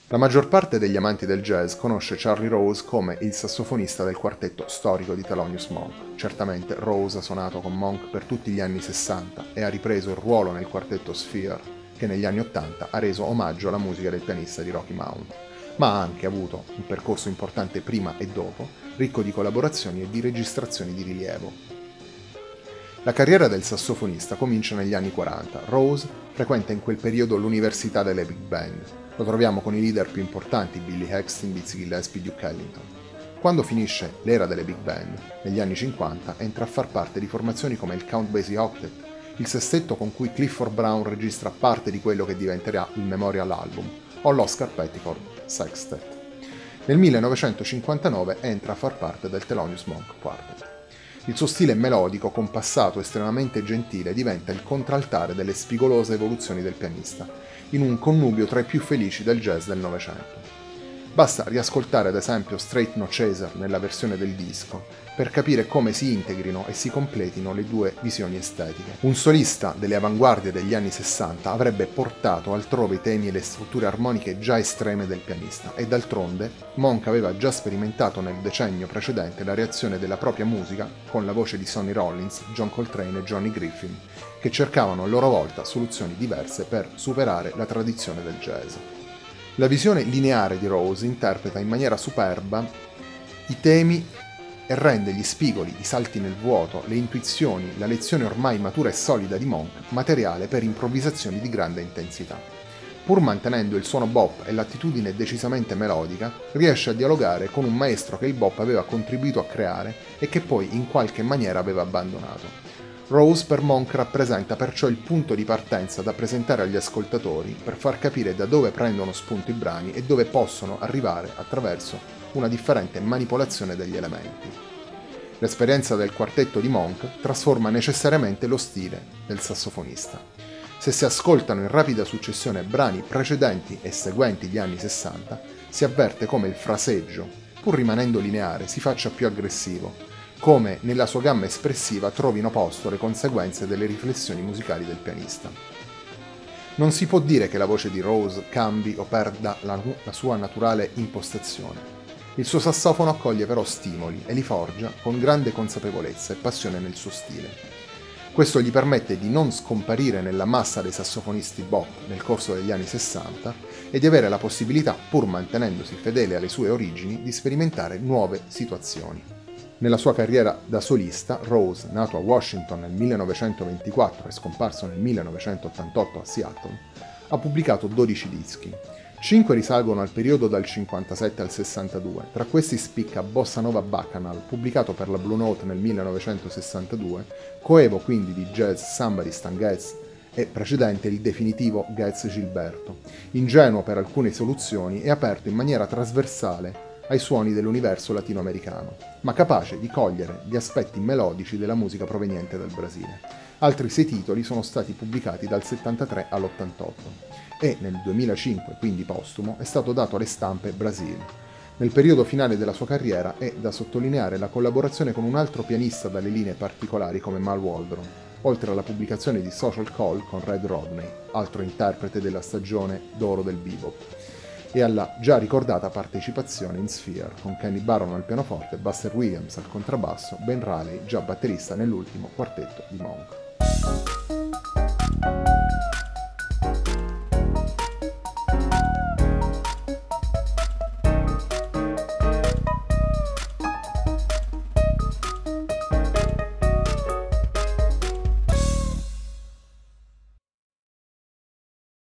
La maggior parte degli amanti del jazz conosce Charlie Rose come il sassofonista del quartetto storico di Thelonious Monk. Certamente Rose ha suonato con Monk per tutti gli anni 60 e ha ripreso il ruolo nel quartetto Sphere, che negli anni 80 ha reso omaggio alla musica del pianista di Rocky Mount, ma ha anche avuto un percorso importante prima e dopo, ricco di collaborazioni e di registrazioni di rilievo. La carriera del sassofonista comincia negli anni 40. Rose frequenta in quel periodo l'università delle big band. Lo troviamo con i leader più importanti, Billy Eckstine, Dizzy Gillespie, Duke Ellington. Quando finisce l'era delle big band, negli anni 50 entra a far parte di formazioni come il Count Basie Octet, il sestetto con cui Clifford Brown registra parte di quello che diventerà il Memorial Album, o l'Oscar Pettiford Sextet. Nel 1959 entra a far parte del Thelonious Monk Quartet. Il suo stile melodico, compassato, estremamente gentile diventa il contraltare delle spigolose evoluzioni del pianista, in un connubio tra i più felici del jazz del Novecento. Basta riascoltare ad esempio Straight No Chaser nella versione del disco per capire come si integrino e si completino le due visioni estetiche. Un solista delle avanguardie degli anni 60 avrebbe portato altrove i temi e le strutture armoniche già estreme del pianista e d'altronde Monk aveva già sperimentato nel decennio precedente la reazione della propria musica con la voce di Sonny Rollins, John Coltrane e Johnny Griffin, che cercavano a loro volta soluzioni diverse per superare la tradizione del jazz. La visione lineare di Rose interpreta in maniera superba i temi e rende gli spigoli, i salti nel vuoto, le intuizioni, la lezione ormai matura e solida di Monk materiale per improvvisazioni di grande intensità. Pur mantenendo il suono bop e l'attitudine decisamente melodica, riesce a dialogare con un maestro che il bop aveva contribuito a creare e che poi in qualche maniera aveva abbandonato. Rose per Monk rappresenta perciò il punto di partenza da presentare agli ascoltatori per far capire da dove prendono spunto i brani e dove possono arrivare attraverso una differente manipolazione degli elementi. L'esperienza del quartetto di Monk trasforma necessariamente lo stile del sassofonista. Se si ascoltano in rapida successione brani precedenti e seguenti gli anni 60, si avverte come il fraseggio, pur rimanendo lineare, si faccia più aggressivo, come nella sua gamma espressiva trovino posto le conseguenze delle riflessioni musicali del pianista. Non si può dire che la voce di Rose cambi o perda la sua naturale impostazione. Il suo sassofono accoglie però stimoli e li forgia con grande consapevolezza e passione nel suo stile. Questo gli permette di non scomparire nella massa dei sassofonisti bop nel corso degli anni 60 e di avere la possibilità, pur mantenendosi fedele alle sue origini, di sperimentare nuove situazioni. Nella sua carriera da solista, Rose, nato a Washington nel 1924 e scomparso nel 1988 a Seattle, ha pubblicato 12 dischi. 5 risalgono al periodo dal 57 al 62, tra questi spicca Bossa Nova Bacchanal, pubblicato per la Blue Note nel 1962, coevo quindi di jazz Somebody Stan Getz e precedente il definitivo Getz Gilberto, ingenuo per alcune soluzioni e aperto in maniera trasversale ai suoni dell'universo latinoamericano, ma capace di cogliere gli aspetti melodici della musica proveniente dal Brasile. Altri 6 titoli sono stati pubblicati dal 73 all'88 e nel 2005, quindi postumo, è stato dato alle stampe Brasil. Nel periodo finale della sua carriera è da sottolineare la collaborazione con un altro pianista dalle linee particolari come Mal Waldron, oltre alla pubblicazione di Social Call con Red Rodney, altro interprete della stagione d'oro del bebop, e alla già ricordata partecipazione in Sphere con Kenny Barron al pianoforte, Buster Williams al contrabbasso, Ben Riley, già batterista nell'ultimo quartetto di Monk.